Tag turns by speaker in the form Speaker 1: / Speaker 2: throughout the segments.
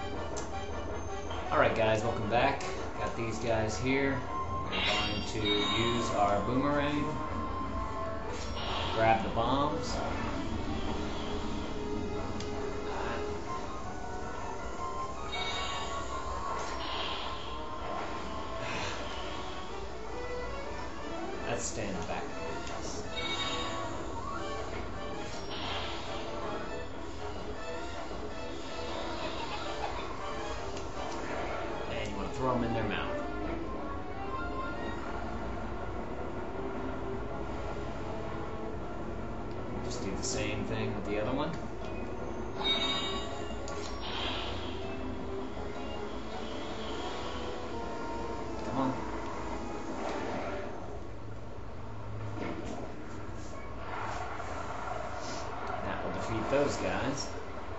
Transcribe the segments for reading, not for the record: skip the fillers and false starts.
Speaker 1: Alright guys, welcome back. Got these guys here. We're going to use our boomerang. Grab the bombs. Let's stand back. And you want to throw them in their mouth. Just do the same thing with the other one. Come on. That will defeat those guys.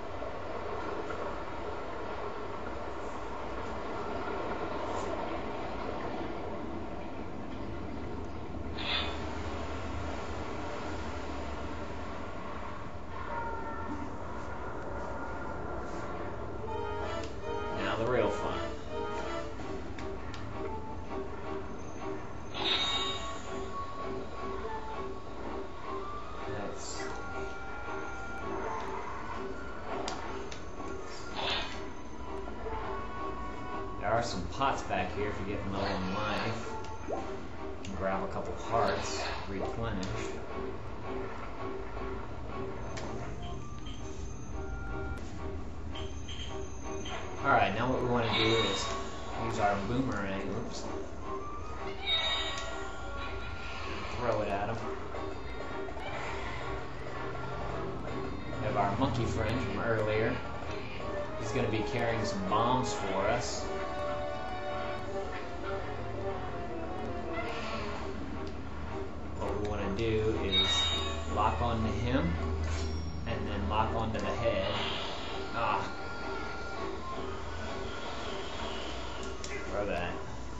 Speaker 1: The real fun. There are some pots back here if you get low on life. You can grab a couple hearts, replenish. Alright, now what we want to do is use our boomerang, oops, throw it at him. We have our monkey friend from earlier. He's going to be carrying some bombs for us. What we want to do is lock onto him and then lock onto the head. Throw that.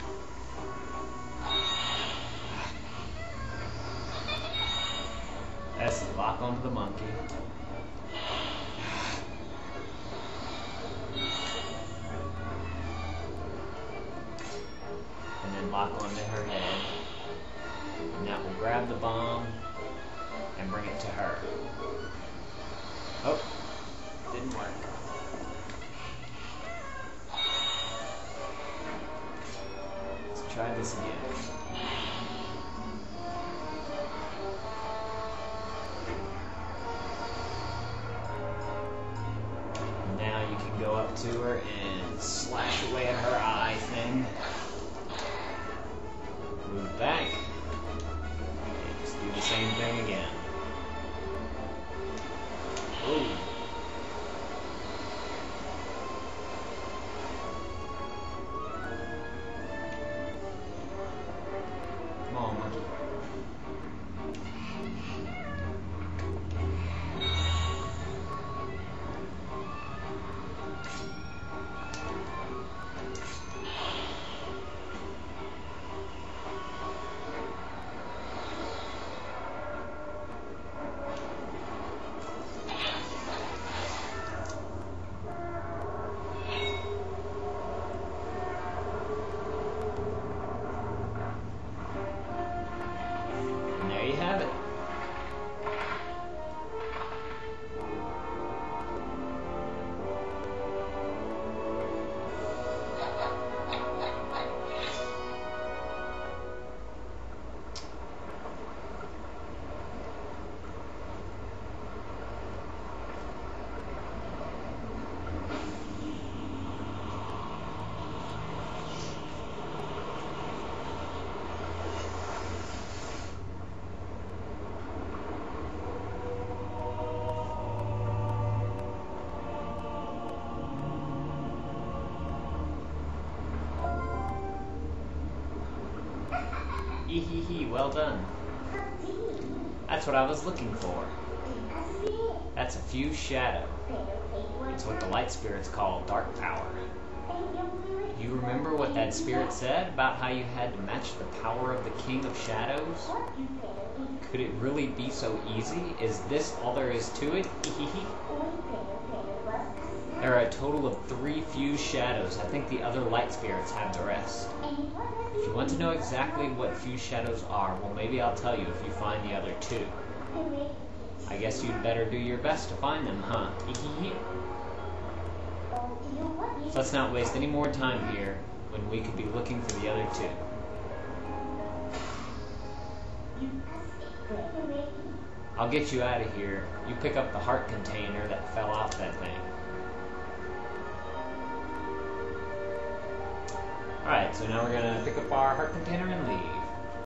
Speaker 1: That's it. Lock onto the monkey. And then lock onto her head. And that will grab the bomb and bring it to her. Oh, didn't work. Try this again. Now you can go up to her and slash away at her eye thing. Move back. And just do the same thing again. Ooh. There you have it. Ehehe, well done. That's what I was looking for. That's a fused shadow. It's what the light spirits call dark power. Do you remember what that spirit said about how you had to match the power of the King of Shadows? Could it really be so easy? Is this all there is to it? Ehehe. There are a total of 3 fused shadows. I think the other light spirits have the rest. If you want to know exactly what fused shadows are, well, maybe I'll tell you if you find the other 2. I guess you'd better do your best to find them, huh? So let's not waste any more time here when we could be looking for the other 2. I'll get you out of here. You pick up the heart container that fell off that thing. Alright, so now we're gonna pick up our heart container and leave.